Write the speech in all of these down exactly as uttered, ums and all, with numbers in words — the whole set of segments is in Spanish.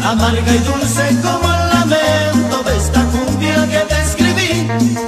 amarga y dulce como el lamento de esta cumbia que te escribí.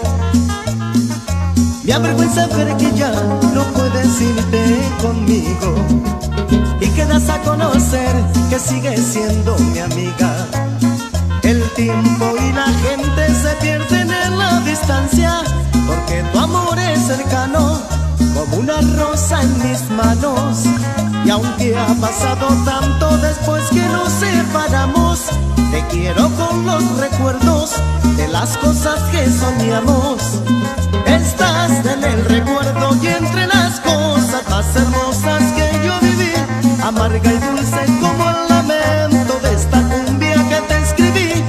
Me avergüenza ver que ya no puedes irte conmigo y que das a conocer que sigues siendo mi amiga. El tiempo y la gente se pierden en la distancia, porque tu amor es cercano como una rosa en mis manos. Y aunque ha pasado tanto después que nos separamos, te quiero con los recuerdos de las cosas que soñamos. Estás en el recuerdo y entre las cosas más hermosas que yo viví, amarga y dulce como el lamento de esta cumbia que te escribí.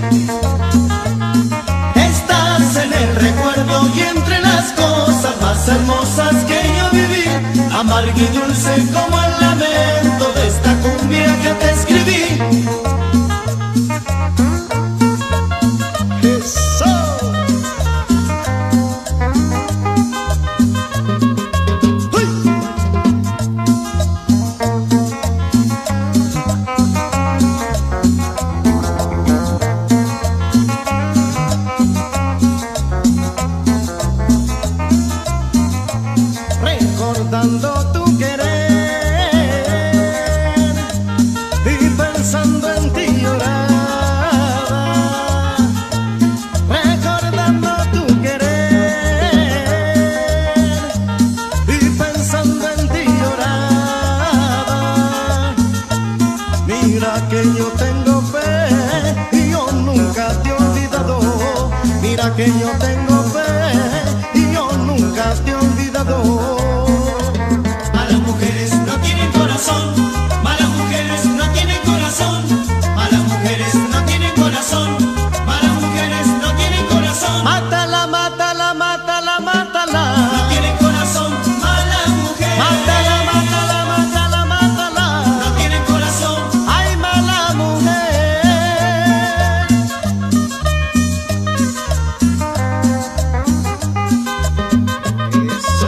Estás en el recuerdo y entre las cosas más hermosas que yo viví, amarga y dulce como el lamento de esta cumbia que te escribí. Eso. Recordando tu querer y pensando en ti lloraba. Recordando tu querer y pensando en ti lloraba. Mira que yo tengo fe y yo nunca te he olvidado. Mira que yo tengo fe y yo nunca te he olvidado. Malas mujeres no tienen corazón, malas mujeres no tienen corazón, malas mujeres no tienen corazón, malas mujeres no tienen corazón. Mátala, mátala, mátala, mátala. No tienen corazón, malas mujeres. Mátala, mátala, mátala, mátala. No tienen corazón. Ay, mala mujer. Eso.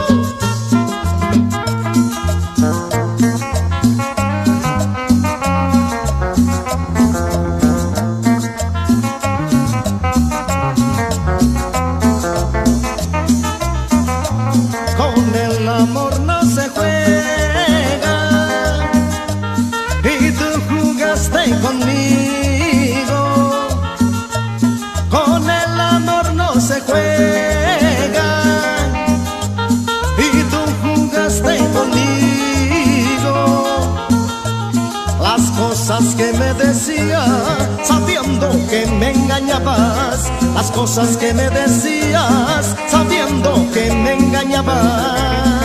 Con el amor no se juega y tú jugaste conmigo. Con el amor no se juega y tú jugaste conmigo. Las cosas que me decías sabiendo que me engañabas, las cosas que me decías sabiendo que me engañabas.